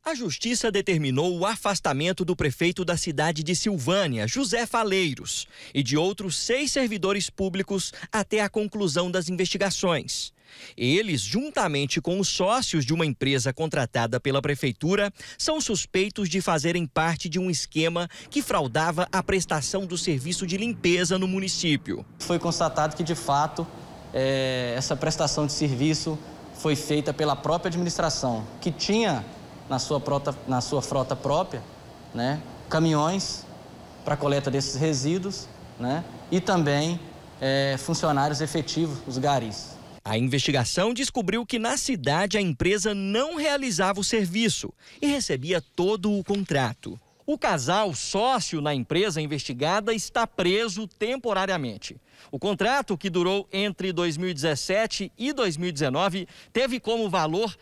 A Justiça determinou o afastamento do prefeito da cidade de Silvânia, José Faleiros, e de outros 6 servidores públicos até a conclusão das investigações. Eles, juntamente com os sócios de uma empresa contratada pela prefeitura, são suspeitos de fazerem parte de um esquema que fraudava a prestação do serviço de limpeza no município. Foi constatado que, de fato, essa prestação de serviço foi feita pela própria administração, que tinha na sua frota própria, caminhões para coleta desses resíduos, e também funcionários efetivos, os garis. A investigação descobriu que na cidade a empresa não realizava o serviço e recebia todo o contrato. O casal sócio na empresa investigada está preso temporariamente. O contrato, que durou entre 2017 e 2019, teve como valor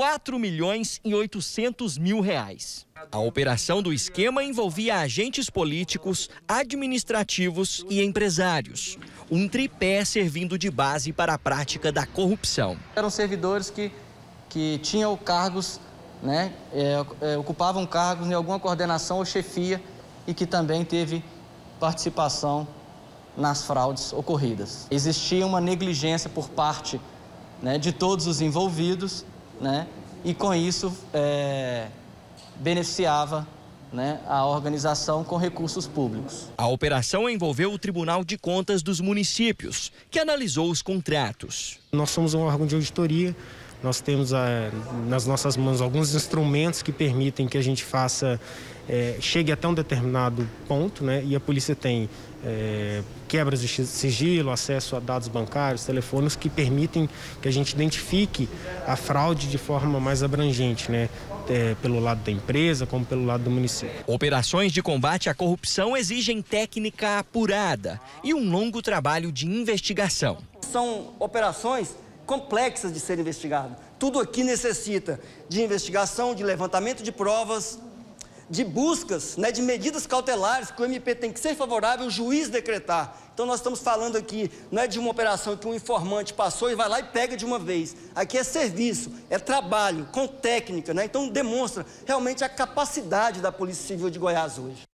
R$4.800.000. A operação do esquema envolvia agentes políticos, administrativos e empresários. Um tripé servindo de base para a prática da corrupção. Eram servidores que tinham cargos, ocupavam cargos em alguma coordenação ou chefia e que também teve participação nas fraudes ocorridas. Existia uma negligência por parte de todos os envolvidos, e com isso beneficiava a organização com recursos públicos. A operação envolveu o Tribunal de Contas dos municípios, que analisou os contratos. Nós somos um órgão de auditoria, nós temos nas nossas mãos alguns instrumentos que permitem que a gente chegue até um determinado ponto, e a polícia tem quebras de sigilo, acesso a dados bancários, telefônicos, que permitem que a gente identifique a fraude de forma mais abrangente, pelo lado da empresa como pelo lado do município. Operações de combate à corrupção exigem técnica apurada e um longo trabalho de investigação. São operações complexas de ser investigado. Tudo aqui necessita de investigação, de levantamento de provas, de buscas, de medidas cautelares, que o MP tem que ser favorável, o juiz decretar. Então nós estamos falando aqui, não é de uma operação que um informante passou e vai lá e pega de uma vez. Aqui é serviço, é trabalho, com técnica, Então demonstra realmente a capacidade da Polícia Civil de Goiás hoje.